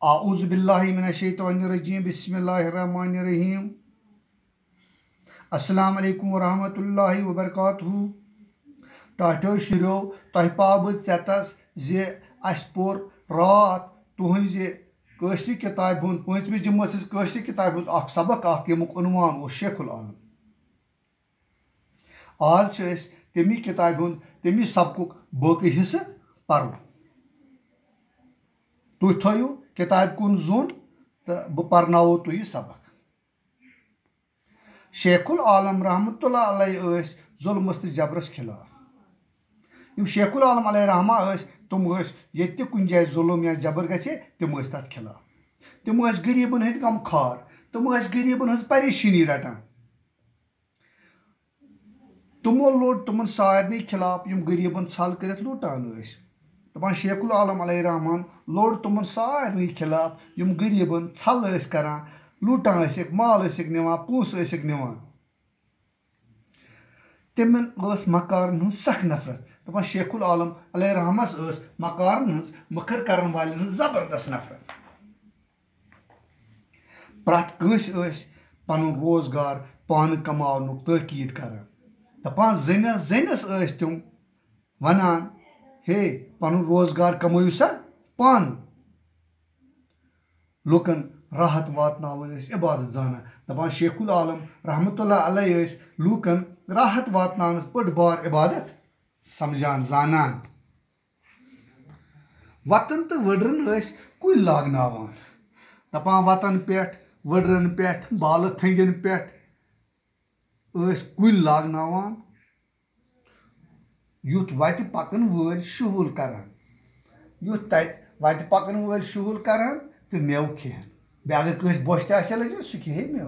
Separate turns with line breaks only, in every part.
اعوذ باللہ من الشیطان الرجیم بسم اللہ الرحمن الرحیم السلام علیکم ورحمۃ اللہ وبرکاتہ ٹاٹو شروع تہ پا بتس زِ اس پور رات تہذ قشر کتاب ہند 5 جمعہ قشر کتاب ہند اخ سبق اخ یمیک عنوان اوس شیخ العالم آج تمی کتاب ہند تمی سبق باقی حصہ پرو تُہۍ تھٲیِو کتاب کُن زوٚن تہٕ بہٕ پرناوو تُہۍ یہِ سبق شیخ العالم رحمۃ اللہ علیہ ٲسۍ ظُلمس تہٕ جبرس خلاف یِم شیخ العالم علیہ رحمہ ٲسۍ تِم ٲسۍ ییٚتہِ تہِ کُنہِ جایہِ ظُلم یا جبر گژھِ تِم ٲسۍ تتھ خلاف تِم ٲسۍ غریٖبن ہٕنٛدۍ غمخوار تِم ٲسۍ غریٖبن ہٕنٛز پریشٲنی رٹان تِمو لوٚڑ تِمن سارنٕے خلاف یِم غریٖبن ژھل کٔرِتھ لوٗٹان ٲسۍ دپان شیخ العالم علیہ رحمان لوٚڑ تِمن سارنٕے خلاف یِم غریٖبن ژھل ٲسۍ کران لوٗٹان ٲسِکھ مال ٲسِکھ نِوان پونٛسہٕ ٲسِکھ نِوان تِمن ٲس مکارن ہٕنٛز سخ نفرت دپان شیخ العالم علیہ رحمس ٲس مکارن ہٕنٛز مٔکٕر کرن والٮ۪ن ہٕنٛز زبردست نفرت پرٛٮ۪تھ کٲنٛسہِ ٲسۍ پنُن روزگار پانہٕ کماونُک تٲکیٖد کران دپان زٔنِس ٲسۍ تِم ونان ہے پنُن روزگار کمٲیِو سا پانہٕ لُکن راحت واتناوان ٲسۍ عبادت زانان دپان شیخ العالم رحمۃ اللہ علیہ ٲسۍ لوٗکن راحت واتناونس بٔڑ بار عبادت سمجھان زانان وتن تہٕ ؤڈرن ٲسۍ کُلۍ لاگناوان دپان وتن پٮ۪ٹھ ؤڈرن پٮ۪ٹھ بالہٕ تھنٛگٮ۪ن پٮ۪ٹھ ٲسۍ کُلۍ لاگناوان یُتھ وتہِ پکن وٲلۍ شُہُل کران یُتھ تتہِ وتہِ پکن وٲلۍ شُہُل کران تہٕ مٮ۪وٕ کھٮ۪ہن بیٚیہِ اگر کٲنٛسہِ بۄچھِ تہِ آسہِ ہا لٔجمٕژ سُہ کھیٚیہِ مٮ۪وٕ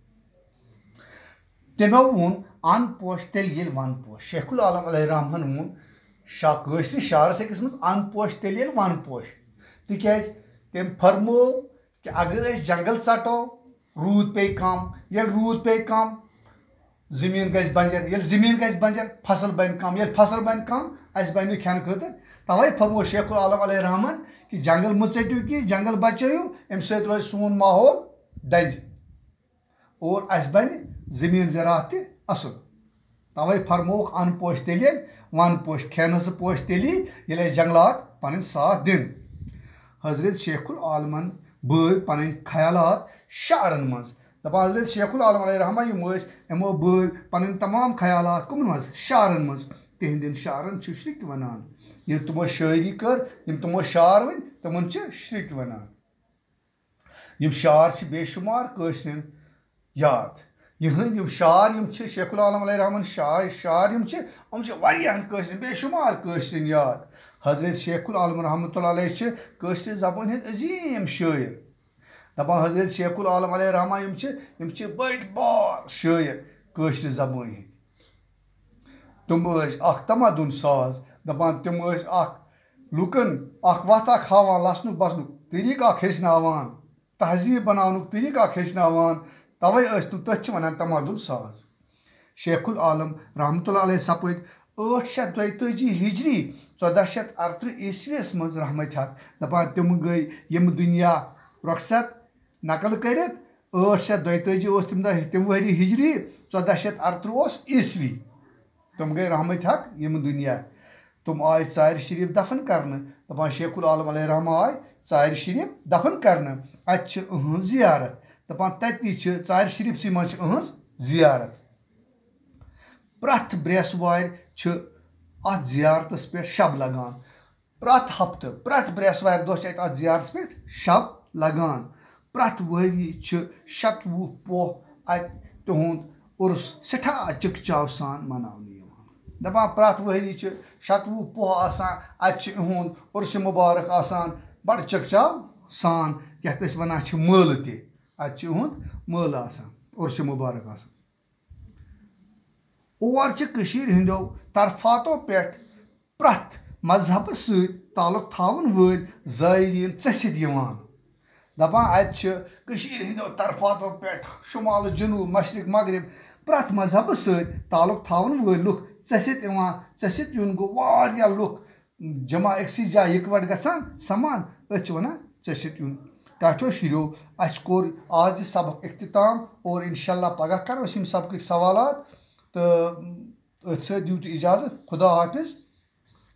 تٔمو ووٚن ان پوش تیٚلہِ ییٚلہِ ون پوش شیخ العالم علیہ رحمن ووٚن کٲشرِس شعرس أکِس منٛز ان پوش تیٚلہِ ییٚلہِ ون پوش تِکیٛازِ تٔمۍ فرموو کہِ اگر أسۍ جنگل ژٹو روٗد پیٚیہِ کم ییٚلہِ روٗد پیٚیہِ کم زٔمیٖن گژھِ بنجر ییٚلہِ زٔمیٖن گژھِ بنجر فصل بنہِ کم ییٚلہِ فصل بنہِ کم اَسہِ بنہِ نہٕ کھٮ۪نہٕ خٲطرٕ توے فرموو شیخ العالم علیہ رحمن کہِ جنگل مہ ژٔٹِو کینٛہہ جنگل بچٲیِو امہِ سۭتۍ روزِ سون ماحول ڈنجہِ اور اَسہِ بنہِ زٔمیٖن زراعت تہِ اصل توے فرمووُکھ ان پوش تیٚلہِ ییٚلہِ ون پوش کھٮ۪نہٕ پوش تیٚلی ییٚلہِ اَسہِ جنگلات پنٕنۍ ساتھ دِن حضرت شیخ العالمن بٲوۍ پنٕنۍ خیالات شعرن منٛز دپان حضرت شیخ العالم علیہ رحمٰ یِم ٲسۍ یِمو بٲوۍ پنٕنۍ تمام خیالات کٕمن منٛز شعرن منٛز تِہنٛدٮ۪ن شعرن چھِ شرٕکۍ ونان ییٚلہِ تِمو شٲعری کٔر یِم تِمو شعر ؤنۍ تِمن چھِ شرٕکۍ ونان یِم شعر چھِ بے شُمار کٲشرٮ۪ن یاد یِہنٛدۍ یِم شعر یِم چھِ شیخ العالم علیہ رحمن شعر یِم چھِ واریاہن کٲشرٮ۪ن بے شُمار کٲشرٮ۪ن یاد حضرت شیخ العالم رحمۃ اللہ علیہ چھِ کٲشرِ زبٲنۍ ہٕنٛدۍ عظیٖم شٲعر دپان حضرت شیخ العالم علیہ رحمٰ یِم چھِ بٔڑۍ بار شٲعر کٲشرِ زبٲنۍ ہٕنٛدۍ تِم ٲسۍ اکھ تمدُن ساز دپان تِم ٲسۍ اکھ لُکن اکھ وتھ اکھ ہاوان لسنُک بسنُک طریٖقہٕ اکھ ہیٚچھناوان تہذیٖب بناونُک طریٖقہٕ اکھ ہیٚچھناوان توے ٲسۍ تِم تٔتھۍ چھِ ونان تمدُن ساز شیخ العالم رحمۃ اللہ علیہ سپٕدۍ 842 ہجری 1438 عیسویس منٛز رحمتِ حق دپان تِم گٔے یِم دُنیا رۄخصت نقل کٔرِتھ 842 اوس تمہِ دۄہ تِم ؤری ہجری 1438 اوس عیسوی تِم گٔے رحمتِ حق یِم دُنیا تِم آیہِ ژارِ شریٖف دفن کرنہٕ دپان شیخ العالم علیہ رحمٰ آیہِ ژارِ شریٖف دفن کرنہٕ اتہِ چھِ إہٕنٛز زیارت دپان تتی چھِ ژارِ شریٖفسٕے منٛز چھِ إہٕنٛز زیارت پرٛٮ۪تھ برٛیسوارِ چھِ اتھ زیارتس پٮ۪ٹھ شب لگان پرٛٮ۪تھ ہفتہٕ پرٛٮ۪تھ برٛیسوارِ دۄہ چھِ اتہِ اتھ زیارتس پٮ۪ٹھ شب لگان پرٛٮ۪تھ ؤری چھِ 27 پوہ اتہِ تِہُنٛد عُرُس سٮ۪ٹھاہ چِکہٕ سان مناونہٕ یِوان دپان پرٛٮ۪تھ ؤری چھِ 27 پوہ آسان اتہِ چھُ إہُنٛد عُرسہِ مُبارک آسان بڑٕ چِکہٕ سان یتھ أسۍ ونان چھِ مٲلہٕ تہِ اتہِ چھُ إہُنٛد مٲلہٕ آسان عُرسہِ مُبارک آسان اور چھِ کٔشیٖرِ ہٕنٛدیو طرفاتو پٮ۪ٹھ پرٛٮ۪تھ مذہبس سۭتۍ تعلق تھاوَن وٲلۍ زٲیریٖن ژٔسِتھ یِوان دپان اتہِ چھِ کٔشیٖرِ ہٕنٛدیو طرفاتو پٮ۪ٹھ شُمال جنوٗب مشرق مغرب پرٛٮ۪تھ مذہبس سۭتۍ تعلق تھاوَن وٲلۍ لُکھ ژٔسِتھ یِوان ژٔسِتھ یُن گوٚو واریاہ لُکھ جمع أکسٕے جایہِ یِکوَٹہٕ گژھان سمان أتھۍ چھِ ونان ٹھیک یون ٹاٹھو شریو اس کور آج سبق اختتام اور انشاءاللہ پگہ کرو سبق سوالات تو ات ست دیو اجازت خدا حافظ